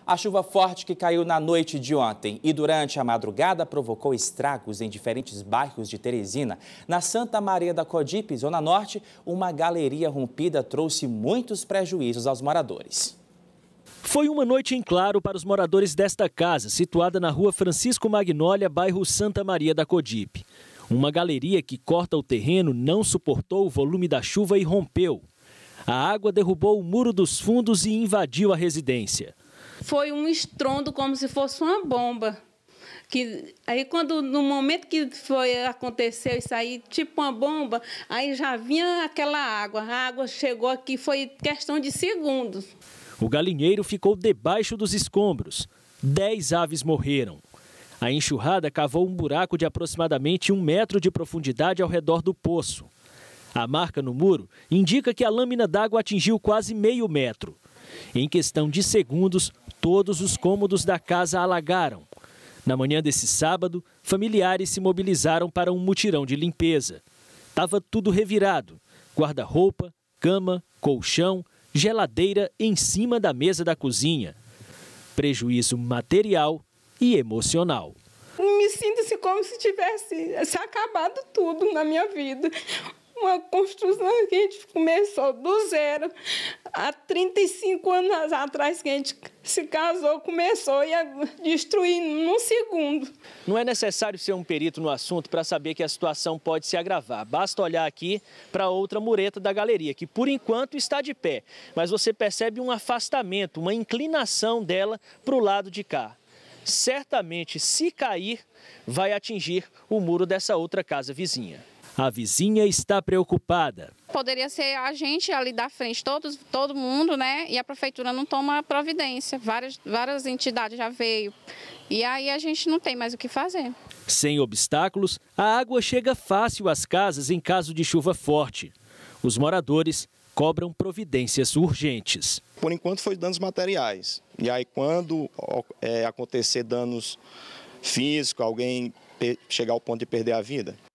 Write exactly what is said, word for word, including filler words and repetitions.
A chuva forte que caiu na noite de ontem e durante a madrugada provocou estragos em diferentes bairros de Teresina. Na Santa Maria da Codipe, Zona Norte, uma galeria rompida trouxe muitos prejuízos aos moradores. Foi uma noite em claro para os moradores desta casa, situada na rua Francisco Magnólia, bairro Santa Maria da Codipe. Uma galeria que corta o terreno não suportou o volume da chuva e rompeu. A água derrubou o muro dos fundos e invadiu a residência. Foi um estrondo como se fosse uma bomba. Que, aí, quando, no momento que foi, aconteceu isso aí, tipo uma bomba, aí já vinha aquela água. A água chegou aqui, foi questão de segundos. O galinheiro ficou debaixo dos escombros. Dez aves morreram. A enxurrada cavou um buraco de aproximadamente um metro de profundidade ao redor do poço. A marca no muro indica que a lâmina d'água atingiu quase meio metro. Em questão de segundos, todos os cômodos da casa alagaram. Na manhã desse sábado, familiares se mobilizaram para um mutirão de limpeza. Estava tudo revirado: guarda-roupa, cama, colchão, geladeira em cima da mesa da cozinha. Prejuízo material e emocional. Me sinto-se como se tivesse se acabado tudo na minha vida. Uma construção que a gente começou do zero. Há trinta e cinco anos atrás que a gente se casou, começou e a destruir num segundo. Não é necessário ser um perito no assunto para saber que a situação pode se agravar. Basta olhar aqui para outra mureta da galeria, que por enquanto está de pé. Mas você percebe um afastamento, uma inclinação dela para o lado de cá. Certamente, se cair, vai atingir o muro dessa outra casa vizinha. A vizinha está preocupada. Poderia ser a gente ali da frente, todos, todo mundo, né? E a prefeitura não toma providência. Várias, várias entidades já veio. E aí a gente não tem mais o que fazer. Sem obstáculos, a água chega fácil às casas em caso de chuva forte. Os moradores cobram providências urgentes. Por enquanto foi danos materiais. E aí quando é, acontecer danos físicos, alguém chegar ao ponto de perder a vida,